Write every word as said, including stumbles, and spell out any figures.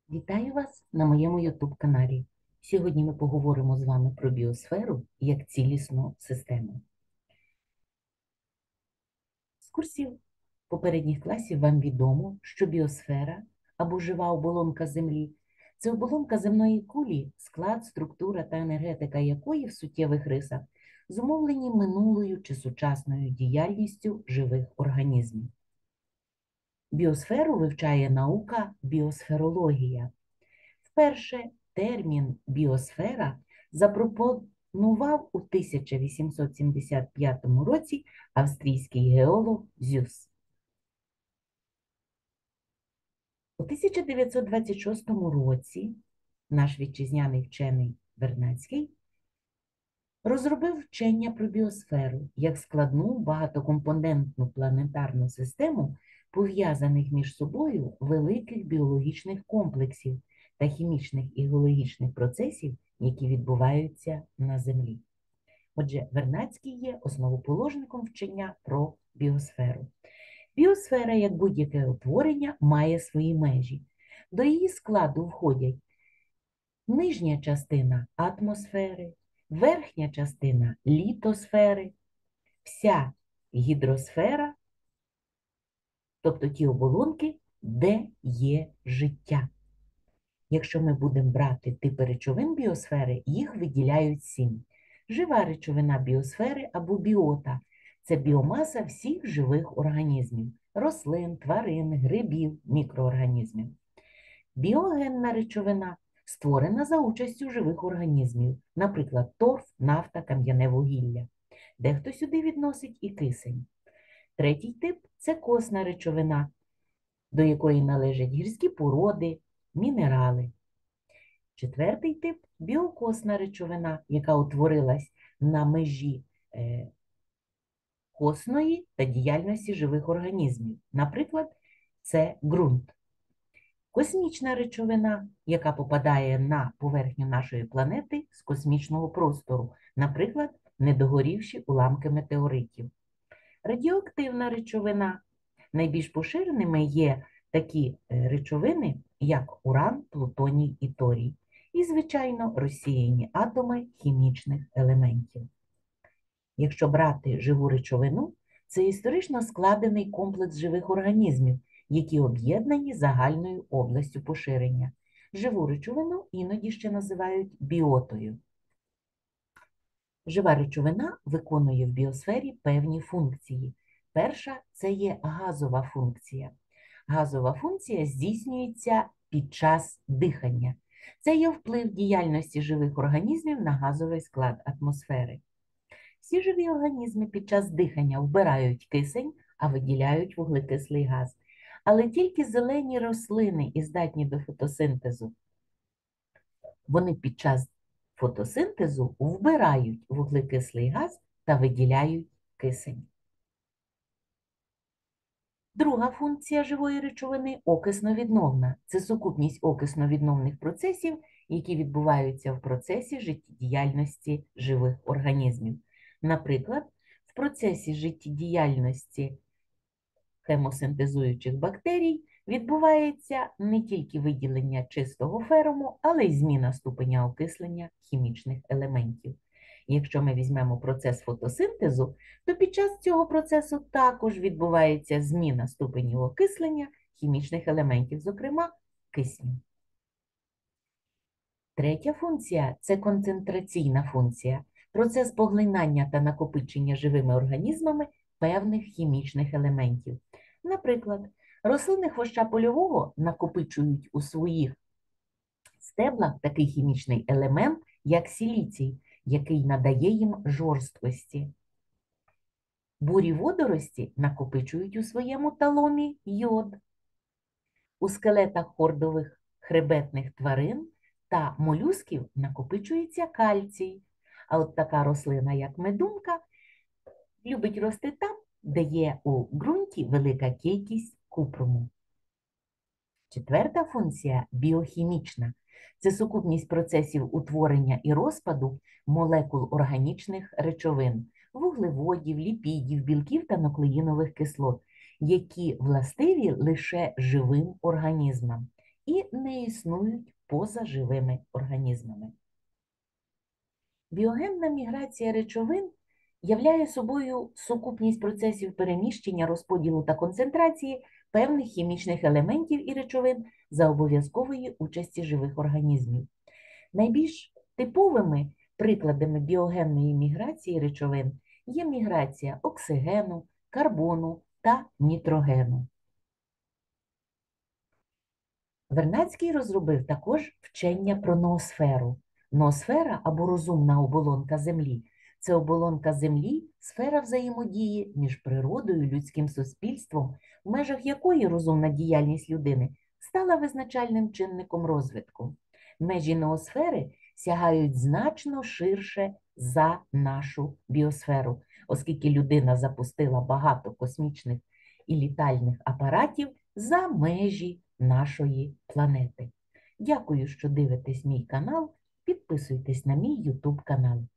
Вітаю вас на моєму ютуб-каналі. Сьогодні ми поговоримо з вами про біосферу як цілісну систему. З курсів попередніх класів вам відомо, що біосфера або жива оболонка Землі – це оболонка земної кулі, склад, структура та енергетика якої в суттєвих рисах зумовлені минулою чи сучасною діяльністю живих організмів. Біосферу вивчає наука біосферологія. Вперше термін біосфера запропонував у тисяча вісімсот сімдесят п'ятому році австрійський геолог Зюс. У тисяча дев'ятсот двадцять шостому році наш вітчизняний вчений Вернадський розробив вчення про біосферу як складну багатокомпонентну планетарну систему пов'язаних між собою великих біологічних комплексів та хімічних і геологічних процесів, які відбуваються на Землі. Отже, Вернадський є основоположником вчення про біосферу. Біосфера, як будь-яке утворення, має свої межі. До її складу входять нижня частина атмосфери, верхня частина літосфери, вся гідросфера, тобто ті оболонки, де є життя. Якщо ми будемо брати типи речовин біосфери, їх виділяють сім. Жива речовина біосфери або біота – це біомаса всіх живих організмів – рослин, тварин, грибів, мікроорганізмів. Біогенна речовина створена за участю живих організмів, наприклад, торф, нафта, кам'яне вугілля. Дехто сюди відносить і кисень. Третій тип – це косна речовина, до якої належать гірські породи, мінерали. Четвертий тип – біокосна речовина, яка утворилась на межі е, косної та діяльності живих організмів. Наприклад, це ґрунт. Космічна речовина, яка попадає на поверхню нашої планети з космічного простору, наприклад, недогорівші уламки метеоритів. Радіоактивна речовина. Найбільш поширеними є такі речовини, як уран, плутоній і торій. І, звичайно, розсіяні атоми хімічних елементів. Якщо брати живу речовину, це історично складений комплекс живих організмів, які об'єднані загальною областю поширення. Живу речовину іноді ще називають біотою. Жива речовина виконує в біосфері певні функції. Перша – це є газова функція. Газова функція здійснюється під час дихання. Це є вплив діяльності живих організмів на газовий склад атмосфери. Всі живі організми під час дихання вбирають кисень, а виділяють вуглекислий газ. Але тільки зелені рослини і здатні до фотосинтезу. Вони під час фотосинтезу вбирають вуглекислий газ та виділяють кисень. Друга функція живої речовини – окисно-відновна. Це сукупність окисно-відновних процесів, які відбуваються в процесі життєдіяльності живих організмів. Наприклад, в процесі життєдіяльності хемосинтезуючих бактерій відбувається не тільки виділення чистого феруму, але й зміна ступеня окислення хімічних елементів. Якщо ми візьмемо процес фотосинтезу, то під час цього процесу також відбувається зміна ступенів окислення хімічних елементів, зокрема кисню. Третя функція – це концентраційна функція. Процес поглинання та накопичення живими організмами певних хімічних елементів. Наприклад, рослини хвоща польового накопичують у своїх стеблах такий хімічний елемент, як силіцій, який надає їм жорсткості. Бурі водорості накопичують у своєму таломі йод. У скелетах хордових хребетних тварин та молюсків накопичується кальцій. А от така рослина, як медунка, любить рости там, де є у ґрунті велика кількість купруму. Четверта функція – біохімічна. Це сукупність процесів утворення і розпаду молекул органічних речовин, вуглеводів, ліпідів, білків та нуклеїнових кислот, які властиві лише живим організмам. і не існують поза живими організмами. Біогенна міграція речовин являє собою сукупність процесів переміщення, розподілу та концентрації певних хімічних елементів і речовин за обов'язкової участі живих організмів. Найбільш типовими прикладами біогенної міграції речовин є міграція оксигену, карбону та нітрогену. Вернадський розробив також вчення про ноосферу. Ноосфера або розумна оболонка Землі – це оболонка Землі, сфера взаємодії між природою і людським суспільством, в межах якої розумна діяльність людини стала визначальним чинником розвитку. Межі ноосфери сягають значно ширше за нашу біосферу, оскільки людина запустила багато космічних і літальних апаратів за межі нашої планети. Дякую, що дивитесь мій канал. Підписуйтесь на мій YouTube канал.